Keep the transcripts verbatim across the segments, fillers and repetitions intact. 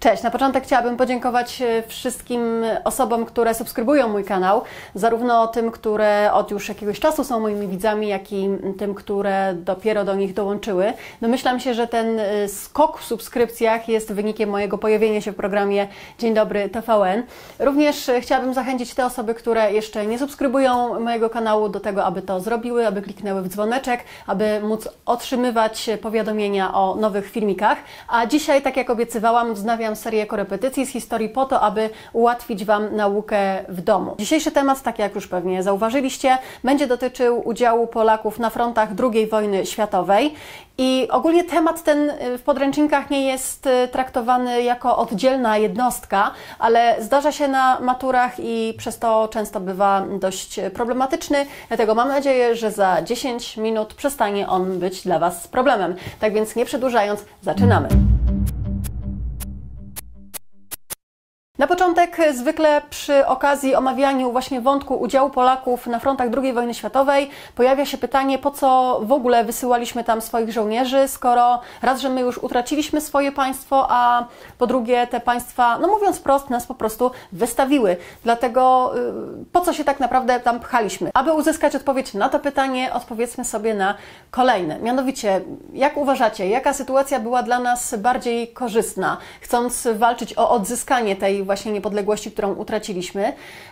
Cześć, na początek chciałabym podziękować wszystkim osobom, które subskrybują mój kanał, zarówno tym, które od już jakiegoś czasu są moimi widzami, jak i tym, które dopiero do nich dołączyły. Domyślam się, że ten skok w subskrypcjach jest wynikiem mojego pojawienia się w programie Dzień Dobry T V N. Również chciałabym zachęcić te osoby, które jeszcze nie subskrybują mojego kanału do tego, aby to zrobiły, aby kliknęły w dzwoneczek, aby móc otrzymywać powiadomienia o nowych filmikach. A dzisiaj, tak jak obiecywałam, wznawiam serię korepetycji z historii po to, aby ułatwić Wam naukę w domu. Dzisiejszy temat, tak jak już pewnie zauważyliście, będzie dotyczył udziału Polaków na frontach drugiej wojny światowej. I ogólnie temat ten w podręcznikach nie jest traktowany jako oddzielna jednostka, ale zdarza się na maturach i przez to często bywa dość problematyczny, dlatego mam nadzieję, że za dziesięć minut przestanie on być dla Was problemem. Tak więc nie przedłużając, zaczynamy. Na początek zwykle przy okazji omawiania właśnie wątku udziału Polaków na frontach drugiej wojny światowej pojawia się pytanie, po co w ogóle wysyłaliśmy tam swoich żołnierzy, skoro raz, że my już utraciliśmy swoje państwo, a po drugie te państwa, no mówiąc wprost, nas po prostu wystawiły. Dlatego yy, po co się tak naprawdę tam pchaliśmy? Aby uzyskać odpowiedź na to pytanie, odpowiedzmy sobie na kolejne. Mianowicie, jak uważacie, jaka sytuacja była dla nas bardziej korzystna, chcąc walczyć o odzyskanie tej właśnie niepodległości, którą utraciliśmy,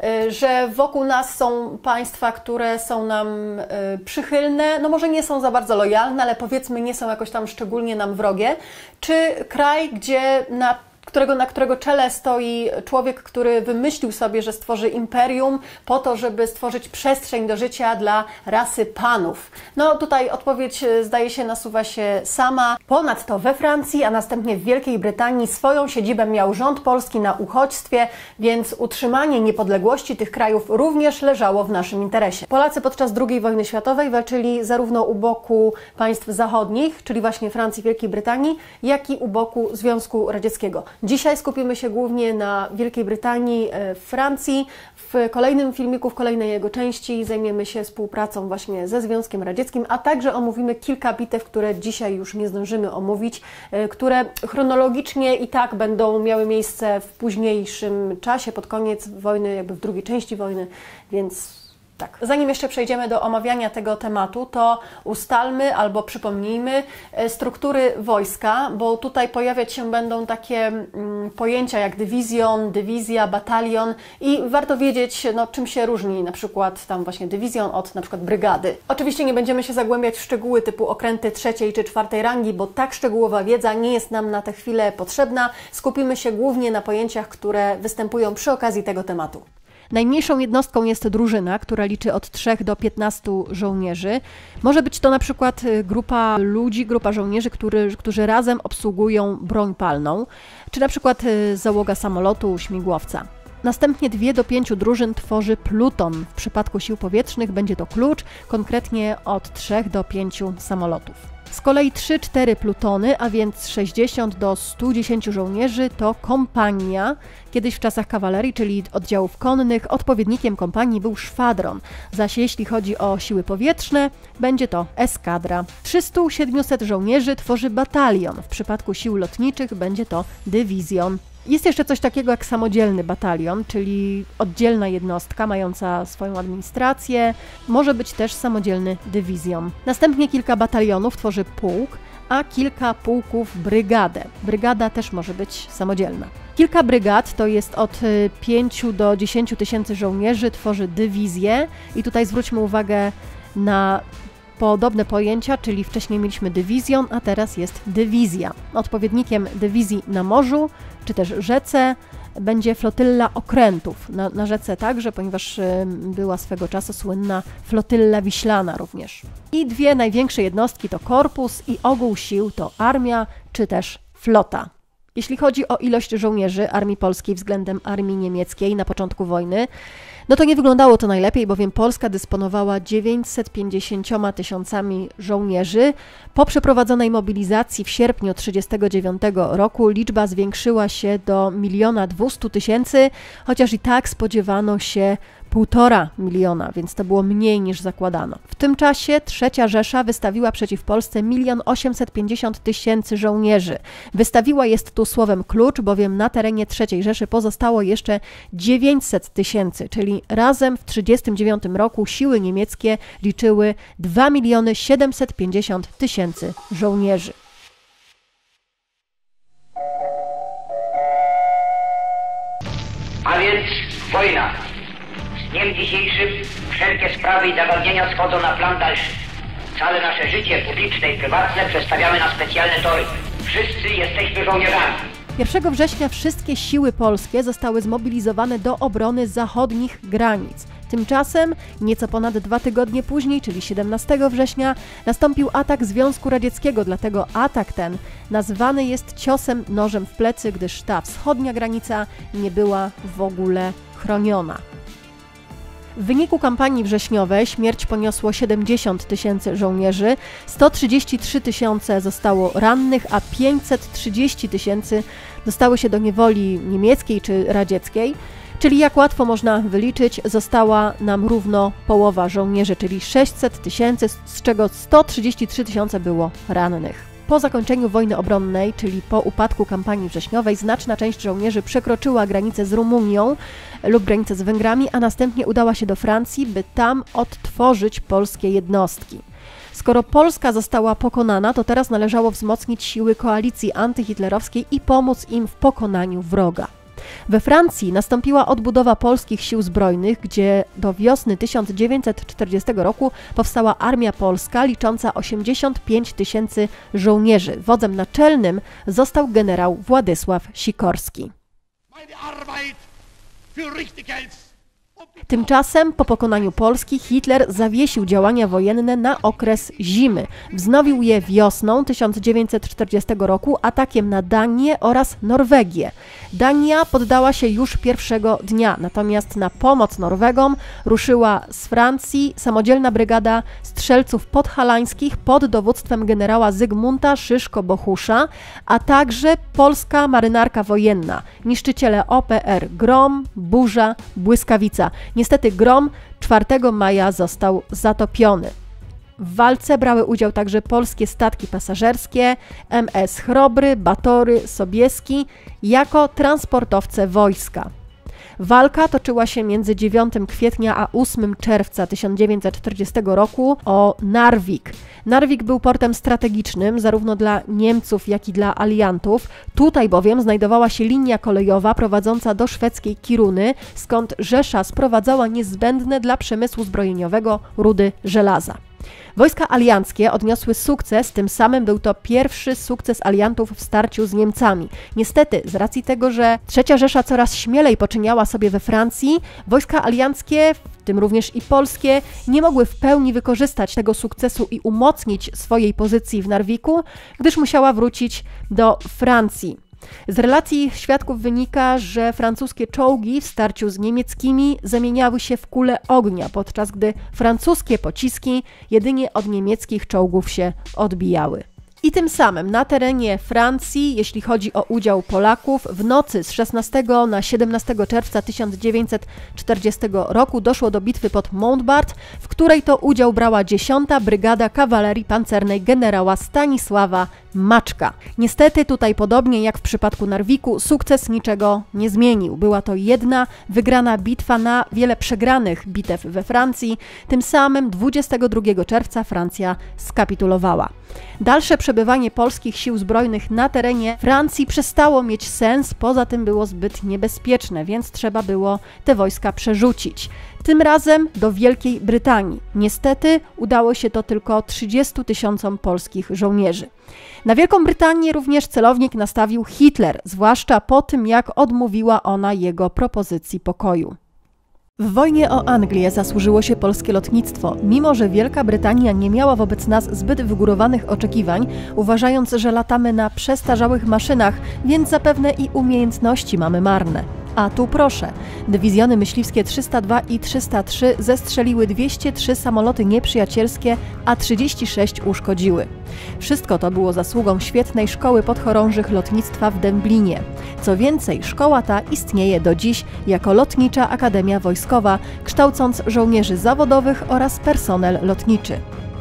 że wokół nas są państwa, które są nam przychylne, no może nie są za bardzo lojalne, ale powiedzmy nie są jakoś tam szczególnie nam wrogie, czy kraj, gdzie na Którego, na którego czele stoi człowiek, który wymyślił sobie, że stworzy imperium po to, żeby stworzyć przestrzeń do życia dla rasy panów. No tutaj odpowiedź, zdaje się, nasuwa się sama. Ponadto we Francji, a następnie w Wielkiej Brytanii swoją siedzibę miał rząd polski na uchodźstwie, więc utrzymanie niepodległości tych krajów również leżało w naszym interesie. Polacy podczas drugiej wojny światowej walczyli zarówno u boku państw zachodnich, czyli właśnie Francji, Wielkiej Brytanii, jak i u boku Związku Radzieckiego. Dzisiaj skupimy się głównie na Wielkiej Brytanii, Francji. W kolejnym filmiku, w kolejnej jego części zajmiemy się współpracą właśnie ze Związkiem Radzieckim, a także omówimy kilka bitew, które dzisiaj już nie zdążymy omówić, które chronologicznie i tak będą miały miejsce w późniejszym czasie, pod koniec wojny, jakby w drugiej części wojny, więc tak. Zanim jeszcze przejdziemy do omawiania tego tematu, to ustalmy albo przypomnijmy struktury wojska, bo tutaj pojawiać się będą takie mm, pojęcia jak dywizjon, dywizja, batalion i warto wiedzieć, no, czym się różni na przykład tam właśnie dywizjon od na przykład brygady. Oczywiście nie będziemy się zagłębiać w szczegóły typu okręty trzeciej czy czwartej rangi, bo tak szczegółowa wiedza nie jest nam na tę chwilę potrzebna. Skupimy się głównie na pojęciach, które występują przy okazji tego tematu. Najmniejszą jednostką jest drużyna, która liczy od trzech do piętnastu żołnierzy. Może być to na przykład grupa ludzi, grupa żołnierzy, który, którzy razem obsługują broń palną, czy na przykład załoga samolotu, śmigłowca. Następnie dwie do pięciu drużyn tworzy pluton. W przypadku sił powietrznych będzie to klucz, konkretnie od trzech do pięciu samolotów. Z kolei trzy cztery plutony, a więc sześćdziesiąt do stu dziesięciu żołnierzy to kompania. Kiedyś w czasach kawalerii, czyli oddziałów konnych, odpowiednikiem kompanii był szwadron. Zaś jeśli chodzi o siły powietrzne, będzie to eskadra. trzysta do siedmiuset żołnierzy tworzy batalion. W przypadku sił lotniczych będzie to dywizjon. Jest jeszcze coś takiego jak samodzielny batalion, czyli oddzielna jednostka mająca swoją administrację. Może być też samodzielny dywizjon. Następnie kilka batalionów tworzy pułk, a kilka pułków brygadę. Brygada też może być samodzielna. Kilka brygad, to jest od pięciu do dziesięciu tysięcy żołnierzy, tworzy dywizję i tutaj zwróćmy uwagę na podobne pojęcia, czyli wcześniej mieliśmy dywizjon, a teraz jest dywizja. Odpowiednikiem dywizji na morzu, czy też rzece, będzie flotylla okrętów. Na, na rzece także, ponieważ była swego czasu słynna flotylla wiślana również. I dwie największe jednostki to korpus i ogół sił to armia, czy też flota. Jeśli chodzi o ilość żołnierzy Armii Polskiej względem Armii Niemieckiej na początku wojny, no to nie wyglądało to najlepiej, bowiem Polska dysponowała dziewięćset pięćdziesięcioma tysiącami żołnierzy. Po przeprowadzonej mobilizacji w sierpniu tysiąc dziewięćset trzydziestego dziewiątego roku liczba zwiększyła się do miliona dwustu tysięcy, chociaż i tak spodziewano się Półtora miliona, więc to było mniej niż zakładano. W tym czasie Trzecia Rzesza wystawiła przeciw Polsce milion osiemset pięćdziesiąt tysięcy żołnierzy. Wystawiła jest tu słowem klucz, bowiem na terenie Trzeciej Rzeszy pozostało jeszcze dziewięćset tysięcy, czyli razem w trzydziestym dziewiątym roku siły niemieckie liczyły dwa miliony siedemset pięćdziesiąt tysięcy żołnierzy. A więc wojna. Z dniem dzisiejszym wszelkie sprawy i zagadnienia schodzą na plan dalszy. Całe nasze życie publiczne i prywatne przestawiamy na specjalne tory. Wszyscy jesteśmy żołnierzami. pierwszego września wszystkie siły polskie zostały zmobilizowane do obrony zachodnich granic. Tymczasem nieco ponad dwa tygodnie później, czyli siedemnastego września, nastąpił atak Związku Radzieckiego, dlatego atak ten nazwany jest ciosem nożem w plecy, gdyż ta wschodnia granica nie była w ogóle chroniona. W wyniku kampanii wrześniowej śmierć poniosło siedemdziesiąt tysięcy żołnierzy, sto trzydzieści trzy tysiące zostało rannych, a pięćset trzydzieści tysięcy dostały się do niewoli niemieckiej czy radzieckiej. Czyli jak łatwo można wyliczyć, została nam równo połowa żołnierzy, czyli sześćset tysięcy, z czego sto trzydzieści trzy tysiące było rannych. Po zakończeniu wojny obronnej, czyli po upadku kampanii wrześniowej, znaczna część żołnierzy przekroczyła granicę z Rumunią lub granicę z Węgrami, a następnie udała się do Francji, by tam odtworzyć polskie jednostki. Skoro Polska została pokonana, to teraz należało wzmocnić siły koalicji antyhitlerowskiej i pomóc im w pokonaniu wroga. We Francji nastąpiła odbudowa polskich sił zbrojnych, gdzie do wiosny tysiąc dziewięćset czterdziestego roku powstała Armia Polska licząca osiemdziesiąt pięć tysięcy żołnierzy. Wodzem naczelnym został generał Władysław Sikorski. Tymczasem po pokonaniu Polski Hitler zawiesił działania wojenne na okres zimy. Wznowił je wiosną tysiąc dziewięćset czterdziestego roku atakiem na Danię oraz Norwegię. Dania poddała się już pierwszego dnia, natomiast na pomoc Norwegom ruszyła z Francji samodzielna brygada strzelców podhalańskich pod dowództwem generała Zygmunta Szyszko-Bohusza, a także polska marynarka wojenna, niszczyciele O P R Grom, Burza, Błyskawica. Niestety Grom czwartego maja został zatopiony. W walce brały udział także polskie statki pasażerskie M S Chrobry, Batory, Sobieski jako transportowce wojska. Walka toczyła się między dziewiątego kwietnia a ósmego czerwca tysiąc dziewięćset czterdziestego roku o Narvik. Narvik był portem strategicznym zarówno dla Niemców, jak i dla aliantów. Tutaj bowiem znajdowała się linia kolejowa prowadząca do szwedzkiej Kiruny, skąd Rzesza sprowadzała niezbędne dla przemysłu zbrojeniowego rudy żelaza. Wojska alianckie odniosły sukces, tym samym był to pierwszy sukces aliantów w starciu z Niemcami. Niestety, z racji tego, że Trzecia Rzesza coraz śmielej poczyniała sobie we Francji, wojska alianckie, w tym również i polskie, nie mogły w pełni wykorzystać tego sukcesu i umocnić swojej pozycji w Narwiku, gdyż musiała wrócić do Francji. Z relacji świadków wynika, że francuskie czołgi w starciu z niemieckimi zamieniały się w kule ognia, podczas gdy francuskie pociski jedynie od niemieckich czołgów się odbijały. I tym samym na terenie Francji, jeśli chodzi o udział Polaków, w nocy z szesnastego na siedemnastego czerwca tysiąc dziewięćset czterdziestego roku doszło do bitwy pod Montbard, w której to udział brała dziesiąta Brygada Kawalerii Pancernej generała Stanisława Maczka. Niestety tutaj, podobnie jak w przypadku Narwiku, sukces niczego nie zmienił. Była to jedna wygrana bitwa na wiele przegranych bitew we Francji. Tym samym dwudziestego drugiego czerwca Francja skapitulowała. Dalsze przebywanie polskich sił zbrojnych na terenie Francji przestało mieć sens, poza tym było zbyt niebezpieczne, więc trzeba było te wojska przerzucić. Tym razem do Wielkiej Brytanii. Niestety udało się to tylko trzydziestu tysiącom polskich żołnierzy. Na Wielką Brytanię również celownik nastawił Hitler, zwłaszcza po tym, jak odmówiła ona jego propozycji pokoju. W wojnie o Anglię zasłużyło się polskie lotnictwo, mimo że Wielka Brytania nie miała wobec nas zbyt wygórowanych oczekiwań, uważając, że latamy na przestarzałych maszynach, więc zapewne i umiejętności mamy marne. A tu proszę, dywizjony myśliwskie trzysta dwa i trzysta trzy zestrzeliły dwieście trzy samoloty nieprzyjacielskie, a trzydzieści sześć uszkodziły. Wszystko to było zasługą świetnej szkoły podchorążych lotnictwa w Dęblinie. Co więcej, szkoła ta istnieje do dziś jako Lotnicza Akademia Wojskowa, kształcąc żołnierzy zawodowych oraz personel lotniczy.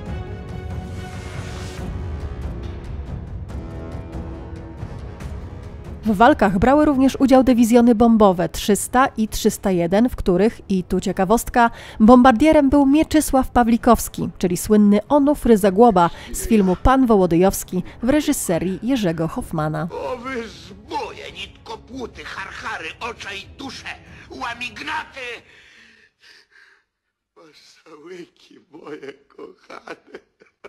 W walkach brały również udział dywizjony bombowe trzysta i trzysta jeden, w których, i tu ciekawostka, bombardierem był Mieczysław Pawlikowski, czyli słynny Onufry Zagłoba z filmu Pan Wołodyjowski w reżyserii Jerzego Hoffmana. O wy zbóje, nitkopłuty, charchary, ocza i dusze, łamignaty! Masałyki moje kochane.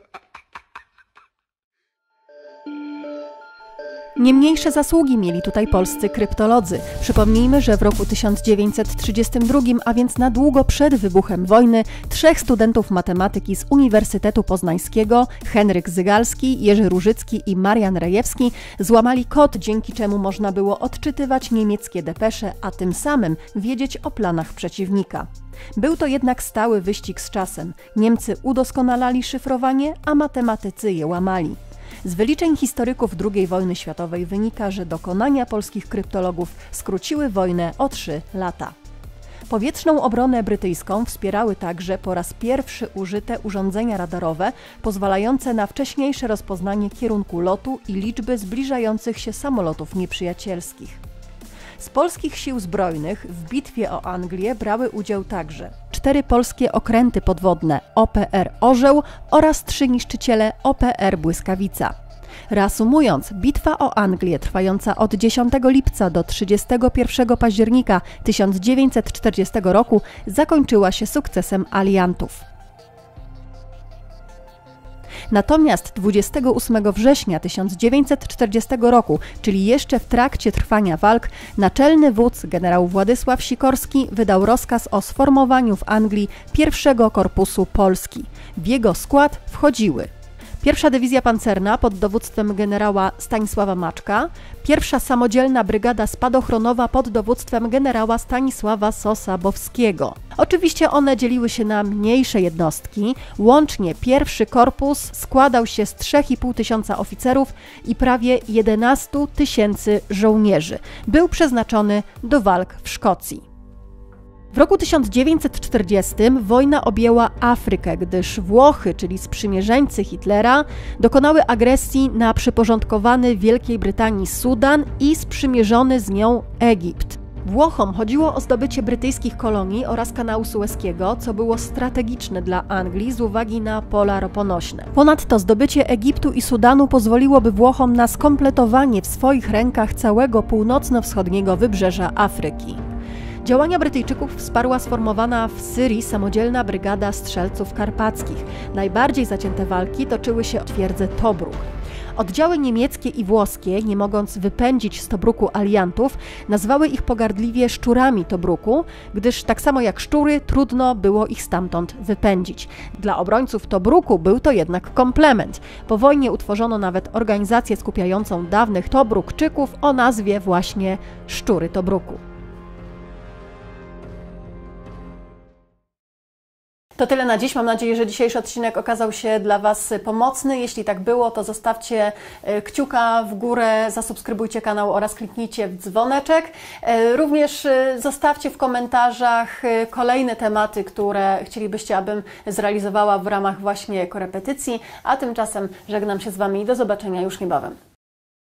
Nie mniejsze zasługi mieli tutaj polscy kryptolodzy. Przypomnijmy, że w roku tysiąc dziewięćset trzydziestym drugim, a więc na długo przed wybuchem wojny, trzech studentów matematyki z Uniwersytetu Poznańskiego, Henryk Zygalski, Jerzy Różycki i Marian Rejewski, złamali kod, dzięki czemu można było odczytywać niemieckie depesze, a tym samym wiedzieć o planach przeciwnika. Był to jednak stały wyścig z czasem. Niemcy udoskonalali szyfrowanie, a matematycy je łamali. Z wyliczeń historyków drugiej wojny światowej wynika, że dokonania polskich kryptologów skróciły wojnę o trzy lata. Powietrzną obronę brytyjską wspierały także po raz pierwszy użyte urządzenia radarowe pozwalające na wcześniejsze rozpoznanie kierunku lotu i liczby zbliżających się samolotów nieprzyjacielskich. Z polskich sił zbrojnych w bitwie o Anglię brały udział także cztery polskie okręty podwodne O P R Orzeł oraz trzy niszczyciele O P R Błyskawica. Reasumując, bitwa o Anglię trwająca od dziesiątego lipca do trzydziestego pierwszego października tysiąc dziewięćset czterdziestego roku zakończyła się sukcesem aliantów. Natomiast dwudziestego ósmego września tysiąc dziewięćset czterdziestego roku, czyli jeszcze w trakcie trwania walk, naczelny wódz generał Władysław Sikorski wydał rozkaz o sformowaniu w Anglii pierwszego korpusu Polski. W jego skład wchodziły Pierwsza Dywizja Pancerna pod dowództwem generała Stanisława Maczka, Pierwsza Samodzielna Brygada Spadochronowa pod dowództwem generała Stanisława Sosa-Bowskiego. Oczywiście one dzieliły się na mniejsze jednostki. Łącznie pierwszy korpus składał się z trzech i pół tysiąca oficerów i prawie jedenastu tysięcy żołnierzy. Był przeznaczony do walk w Szkocji. W roku tysiąc dziewięćset czterdziestym wojna objęła Afrykę, gdyż Włochy, czyli sprzymierzeńcy Hitlera, dokonały agresji na przyporządkowany Wielkiej Brytanii Sudan i sprzymierzony z nią Egipt. Włochom chodziło o zdobycie brytyjskich kolonii oraz kanału Sueskiego, co było strategiczne dla Anglii z uwagi na pola roponośne. Ponadto zdobycie Egiptu i Sudanu pozwoliłoby Włochom na skompletowanie w swoich rękach całego północno-wschodniego wybrzeża Afryki. Działania Brytyjczyków wsparła sformowana w Syrii samodzielna brygada strzelców karpackich. Najbardziej zacięte walki toczyły się o twierdzę Tobruk. Oddziały niemieckie i włoskie, nie mogąc wypędzić z Tobruku aliantów, nazwały ich pogardliwie szczurami Tobruku, gdyż tak samo jak szczury trudno było ich stamtąd wypędzić. Dla obrońców Tobruku był to jednak komplement. Po wojnie utworzono nawet organizację skupiającą dawnych Tobrukczyków o nazwie właśnie Szczury Tobruku. To tyle na dziś. Mam nadzieję, że dzisiejszy odcinek okazał się dla Was pomocny. Jeśli tak było, to zostawcie kciuka w górę, zasubskrybujcie kanał oraz kliknijcie w dzwoneczek. Również zostawcie w komentarzach kolejne tematy, które chcielibyście, abym zrealizowała w ramach właśnie korepetycji. A tymczasem żegnam się z Wami i do zobaczenia już niebawem.